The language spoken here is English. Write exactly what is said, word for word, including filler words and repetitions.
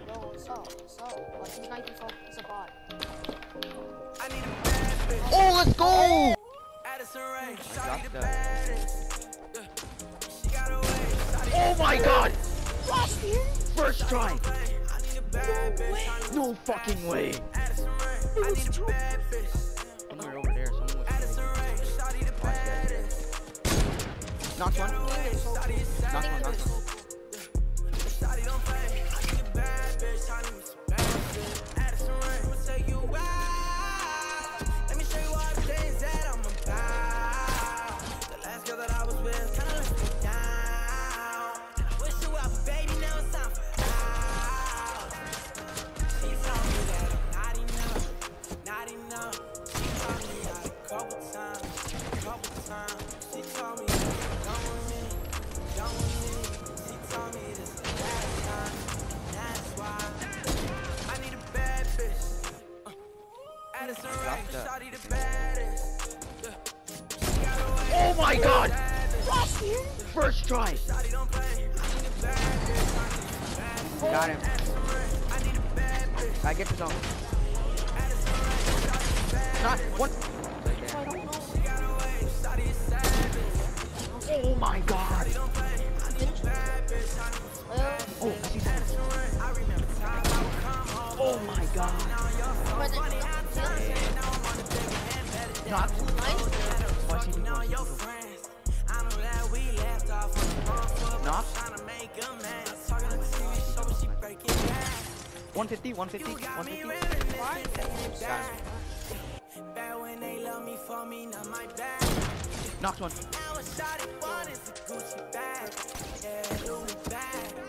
Yo, what's up? What's up? Like, he's not even so, he's a bot. Oh, let's go! Oh my god! First try! No fucking way! Somewhere over there, someone was knocked one. Knocked one, knocked one. Oh my god! First try! Got him. I get the zone. Not one. Oh my god! Oh, I see something. Oh my god! Not. Why she do Knock. one fifty, one fifty, one fifty. Knocked one.